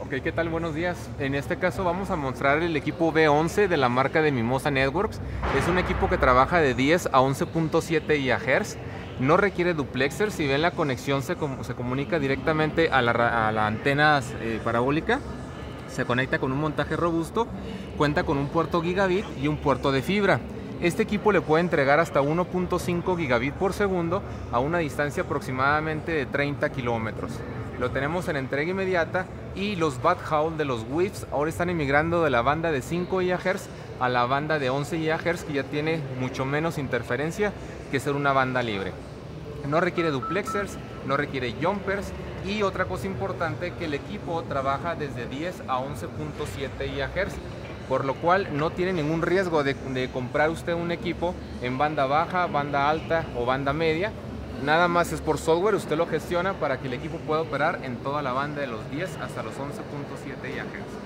Ok, ¿qué tal? Buenos días. En este caso vamos a mostrar el equipo V11 de la marca de Mimosa Networks. Es un equipo que trabaja de 10 a 11.7 GHz. No requiere duplexer. Si ven, la conexión se comunica directamente a la antena parabólica. Se conecta con un montaje robusto. Cuenta con un puerto gigabit y un puerto de fibra. Este equipo le puede entregar hasta 1.5 gigabit por segundo a una distancia aproximadamente de 30 kilómetros. Lo tenemos en entrega inmediata y los backhaul de los WIFs ahora están emigrando de la banda de 5 GHz a la banda de 11 GHz, que ya tiene mucho menos interferencia que ser una banda libre. No requiere duplexers, no requiere jumpers, y otra cosa importante, que el equipo trabaja desde 10 a 11.7 GHz, por lo cual no tiene ningún riesgo de comprar usted un equipo en banda baja, banda alta o banda media. Nada más es por software, usted lo gestiona para que el equipo pueda operar en toda la banda de los 10 hasta los 11.7 GHz.